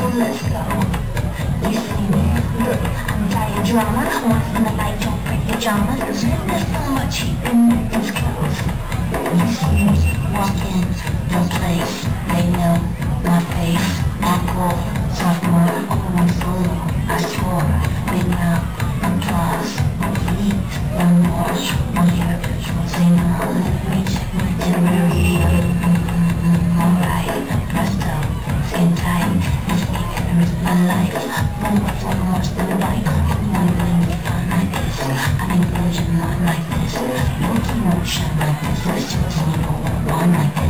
let's go. You see me? Look, I'm tired drama. Once in the night, don't break pajamas. There's so much heat in these clothes. You see me? Walk in, no place. They know my face. Apple, sophomore, always blue. I swore, big mouth, applause. Heat, no more. One year, say no. Reach, itinerary. Alright, presto, skin tight. This weekend is my life. One more than a bite. One bling, fun like this. I'm in version, not like this. No emotion like this. Let's just one like this.